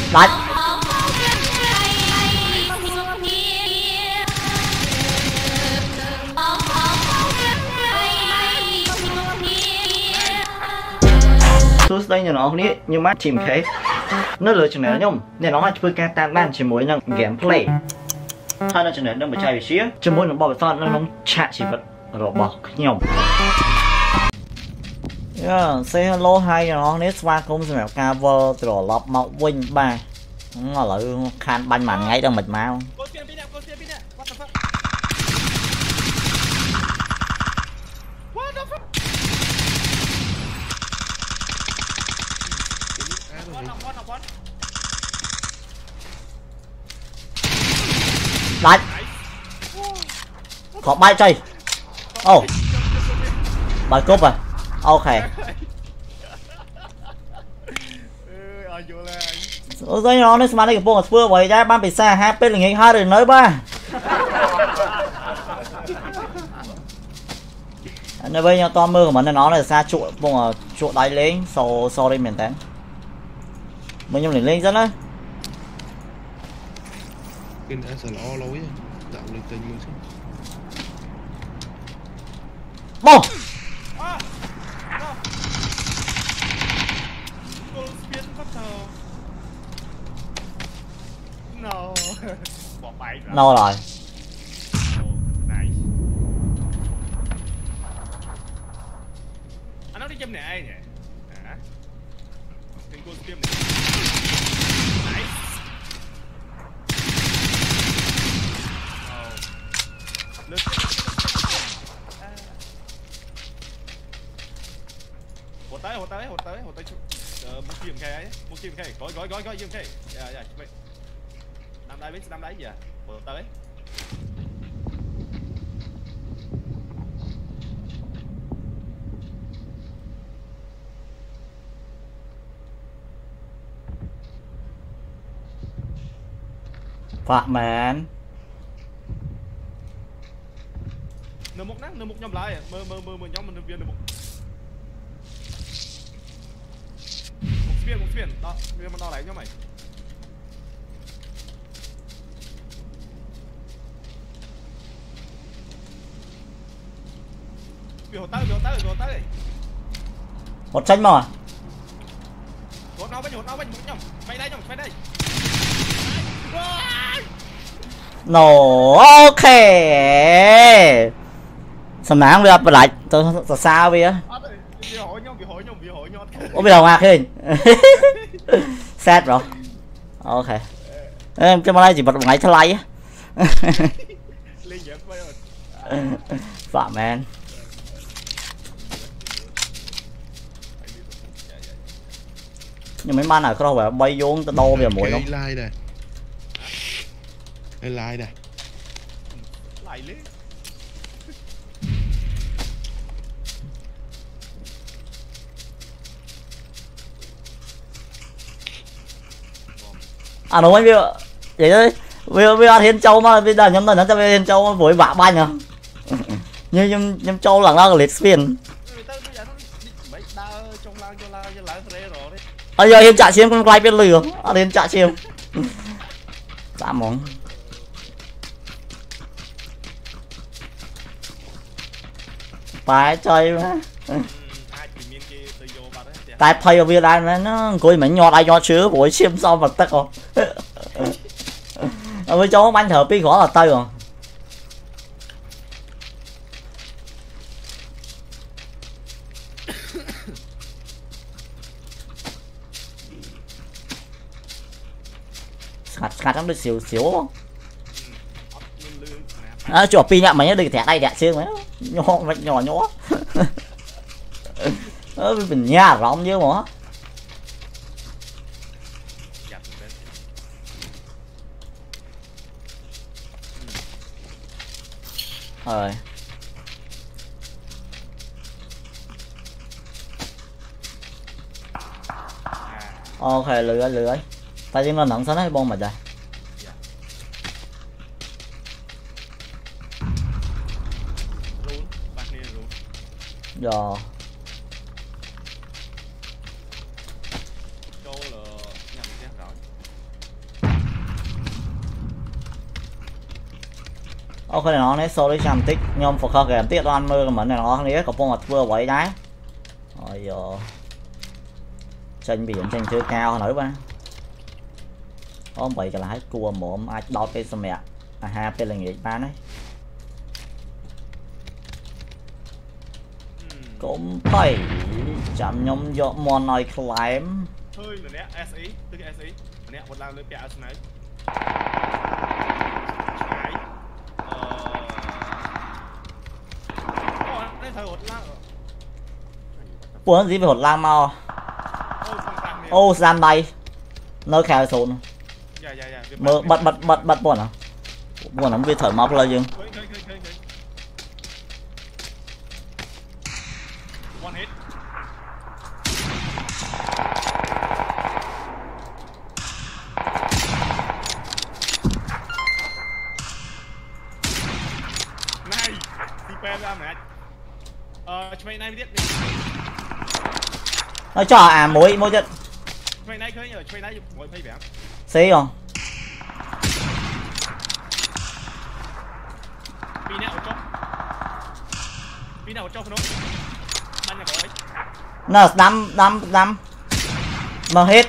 Đánh. Suốt đây nó ní nhưng mà chìm khế nó lựa chừng này nhung nên nó là chơi ca tam ban chỉ mỗi năng gameplay thôi nó chừng này nó bị chạy xía chỉ mỗi nó bỏ vào son nó chạ chỉ vật rồi bỏ nhung. Say hello hay nó nét qua cũng sẽ cover rồi lọc mạo win ba nó là khan banh màn ngay đang mệt máu. Đánh. Có bay chơi. Oh. Bài cúp à. Ok. Rồi nó nên mà cái bộ spur vậy ra ban bị xa happy là ngay hai rồi nói ba. Nơi bây giờ to mưa của mình nó là xa trụ vùng trụ đáy lên sorry miền tán. Mình nhung lên rất đấy. Kinh đã sợ lo lối tạo lên tình luôn chứ. Bom. No rồi. Anh nói đi châm này nhỉ? Hả? Cái cô tiêm này. Hột tới một chim khay ấy, một chim khay, gói chim khay. Dạ, năm đấy gì à? Hột tới. Fuck man. Nửa một nhóm lại, mơ nhóm mình viên được một. Một phiên, đó, viên mình đo lại nhóm mày. Vì hột tới. Một tranh mà. Hột nó với nhóm. Mày đây. No, ok. Sầm nắng đi up lại, tôi sao vậy á? Bị hỏi nhau. Ủa bây giờ ngoạc đi. Sad rồi. Ok. Em cho mà chỉ bật một ngày thay like á. Phạm man. Nhưng mấy man này có phải bay vô tao đô bây giờ muội không? Like này. Like này. Lại lên. À đúng anh Bill. Vậy thôi. Bill Hiên Châu mà bây giờ nhóm nó cho Hiên Châu với vạ banh à. Như nhóm Châu là nó liệt spin. Giờ Hiên chạy chiếm con like biết lừa. Hiên chạy chiếm. Dạ món. Phải chơi mà. Tại play ở Việt Nam nó coi mình nhọt ai nhọt chứa buổi xem sau vật tất không. Ở với cháu bánh thở pi gõ là tay rồi. Sạt trong được xíu không? À, chỗ pi nhạ mấy đừng thẻ đây thẻ xương mấy nhỏ. Mình nhà rộng như mà. Rồi. Ok lưới. Tại vì nó nặng sao nó bom mà trời. Rồi. ok này nó nấy số đi trăm tích nhom phục khơi kèm tiết đoan mưa mà này nó nấy có phong mặt vừa vậy đấy rồi giờ tranh biển tranh chơi cao nữa ba ông vậy cả là hết cua mồm ai đo tên sao mẹ ha tên là nghề ba đấy cũng phải chạm nhom dọ mòn này climb hơi nữa nè SI tức là SI nè một lần lên bẻ này buồn gì về hột lang mau ô gian bay nơi khai sồn mơ bật buồn à buồn lắm biết thở móc là dương nó cho à mối mối chất xí không nó đâm mà hết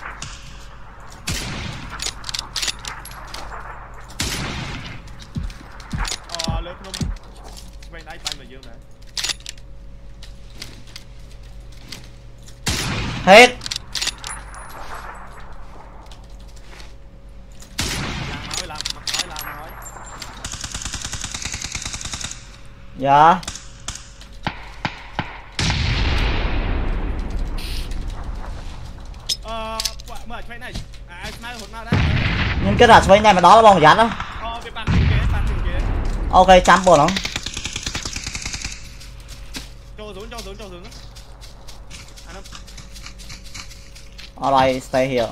hết dạ nhưng cái là xoay này mà đó là bóng dán đó ok chăm bộ nó alright stay here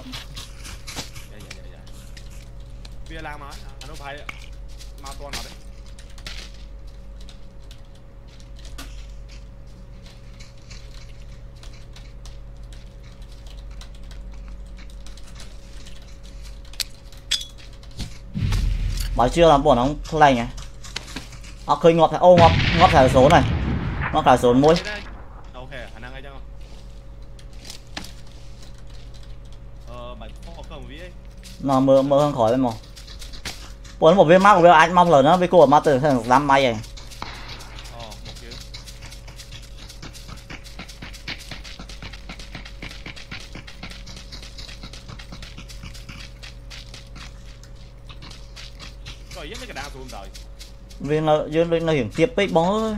bia lang mà nó phải mà toàn nào đấy bảo chưa làm buồn không lành à khơi ngọt ô ngọt cả số này ngọt cả số muối ok khả năng ấy chứ nó mơ hơn khỏi lên một buồn một viên mắc của anh mong là nó với cô mà từ thành 5 may này viên nó dương lên nó hiểm tiếp với bóng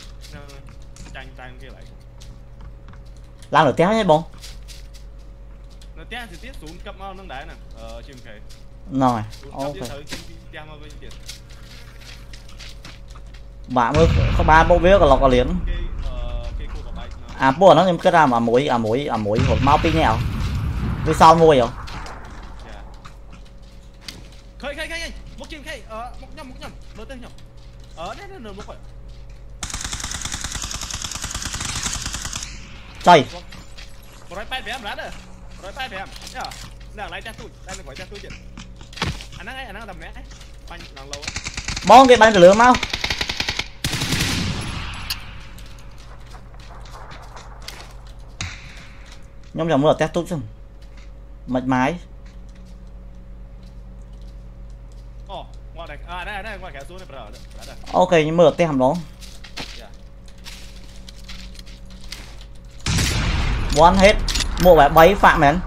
làm được té nhé bóng nó té thì tiếp xuống cấp mau nó đá nè chim khỉ rồi ok bạn mới có 3 bộ viết lọc ở liền à buồn nó nhưng cái ra mà mũi hột máu pin nhẹo vì sao ngồi rồi khơi một chim khỉ một nhầm đôi tên nhầm đấy nó một rồi trời rồi bay về em rồi bay về em nhá đang lấy tôi đang gọi tôi chuyện anh đang tầm né banh đang lâu bóng cái banh từ lửa mau nhóm dòng mưa test tốt xong mệt mái đây ngoài xuống này ok nhưng mưa test hầm đó one hết mua bẻ bấy phạm mến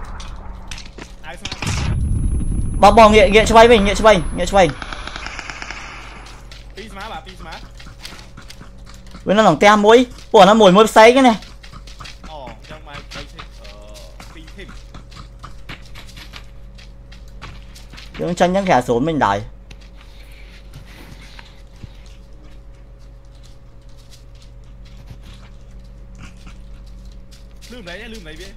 bò nghiện cho bay mình nghiện cho bay với nó lỏng te mũi của nó mùi sấy cái này đứng chân những kẻ xuống mình đẩy lưm đấy biết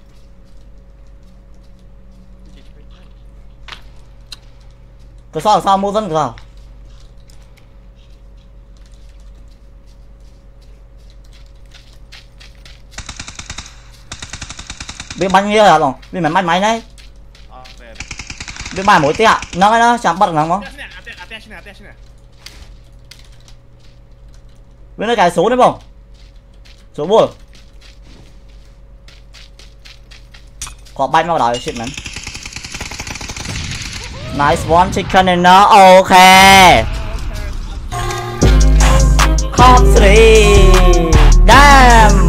cái sao mua dân sao biết bánh kia là rồi biết mày máy đấy biết bài mỗi tía nó chẳng bắt được không Với nó cài số đấy không? Số 4. Có banh vào đảo shit man. Nice one chicken and no ok. Cop 3. Damn.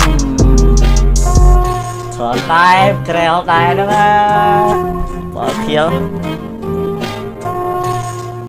Thở tay, kéo tay đó. Bỏ kill.